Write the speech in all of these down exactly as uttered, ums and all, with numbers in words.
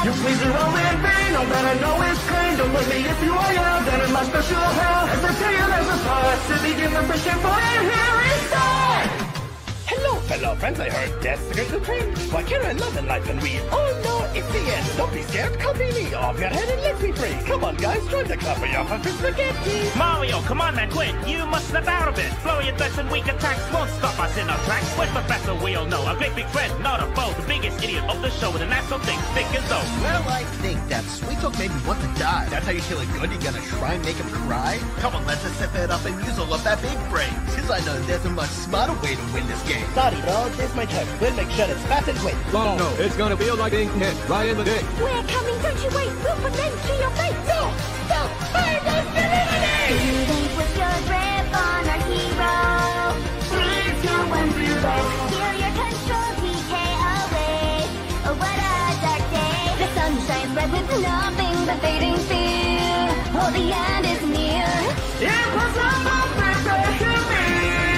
You please are all in vain, all that I know is pain. Don't let me if you are young, then in my special hell. As I tell you there's a part to begin the mission for you, here is start! Hello, fellow friends, I heard death's the great supreme. Why can't I love in life and we all know it's the end. Don't be scared, copy me off your head and let me free. Come on, guys, join the club for your fucking spaghetti. Mario, come on, man, quit. You must snap out of it. Flurry attacks and weak attacks won't stop us in our tracks. Where's Professor? We all know. A great big friend, not a foe. The biggest idiot of the show with an asshole thing thick as though. Well, I think that Sweet Talk made me want to die. That's how you feel it good? You gonna try and make him cry? Come on, let's just step it up and use all of that big brain. Cause I know there's a much smarter way to win this game. Sorry, bro, this is my turn. We'll make sure it's fast and quick. Oh no, it's gonna feel like being hit right in the dick. We're coming, don't you wait, we'll put them to your face. No! Stop! Fire the divinity! You think with your grip on our hero. Three, two, one, zero. Feel your control D K away. Oh, what a dark day. The sun shines bright with nothing but fading fear. Oh, the end is near. Impossible, prepare to be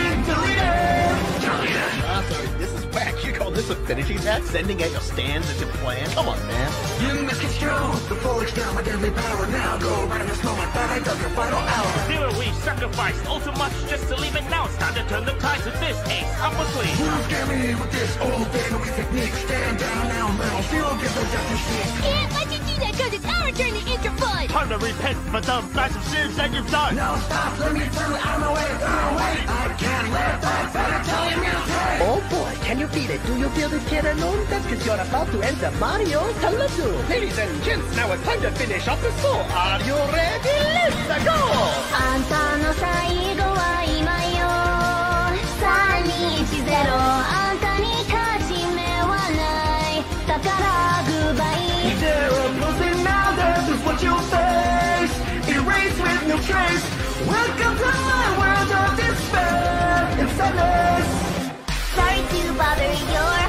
deleted! Deleted! Ah, sorry, this is whack. You call this a finishing attack? Sending out your stands as your plan? Come on, man. You misconstrue the full extent of my deadly power. Now go right in this moment, but I got your final hour. Zero, we sacrificed all too much just to leave it now. It's time to turn the tides with this ace up a sleeve. You scare me with this old family technique. Stand down now, metal. Feel get the death machine. Can't let you do that cause it's our turn to enter fun. Time to repent for the massive sins that you've done. No, stop, let me turn out of my way. Oh, wait, I can't let that better tell you music. Oh boy, can you feel it? Do you feel this kid alone? That's cause you're about to enter Mario's Hello. Ladies and gents, now it's time to finish off the score. Are you ready? Let's go! あんたの最後は今よ。さんにいちゼロあんたに勝ち目はない。だからグッバイ。 They're opposing now, death is what you'll face. Erase with no trace. Welcome to my world of despair and sadness. Sorry to bother your